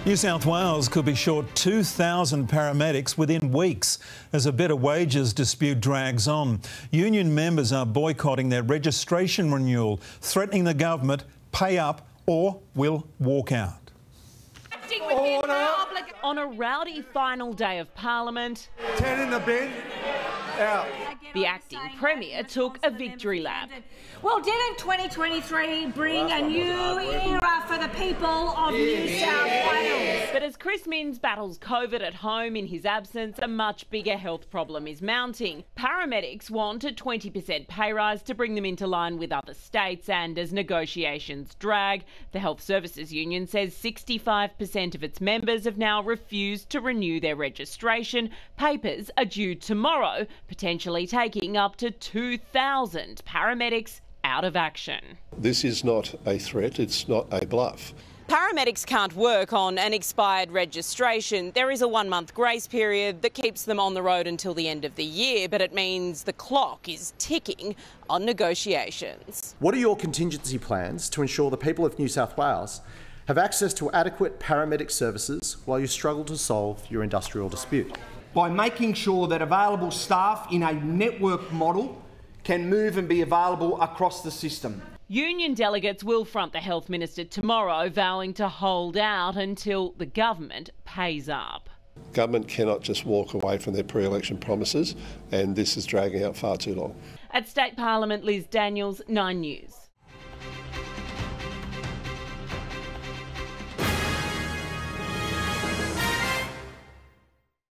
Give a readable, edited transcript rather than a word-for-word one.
New South Wales could be short 2,000 paramedics within weeks as a better wages dispute drags on. Union members are boycotting their registration renewal, threatening the government, pay up or we'll walk out. On a rowdy final day of Parliament, 10 in the bin, out. The acting Premier took a victory lap. Well, didn't 2023 bring a new era for the people of New South Wales? But as Chris Minns battles COVID at home in his absence, a much bigger health problem is mounting. Paramedics want a 20% pay rise to bring them into line with other states, and as negotiations drag, the Health Services Union says 65% of its members have now refused to renew their registration. Papers are due tomorrow, potentially taking up to 2,000 paramedics out of action. This is not a threat, it's not a bluff. Paramedics can't work on an expired registration. There is a 1-month grace period that keeps them on the road until the end of the year, but it means the clock is ticking on negotiations. What are your contingency plans to ensure the people of New South Wales have access to adequate paramedic services while you struggle to solve your industrial dispute? By making sure that available staff in a network model can move and be available across the system. Union delegates will front the Health Minister tomorrow, vowing to hold out until the government pays up. Government cannot just walk away from their pre-election promises, and this is dragging out far too long. At State Parliament, Liz Daniels, 9 News.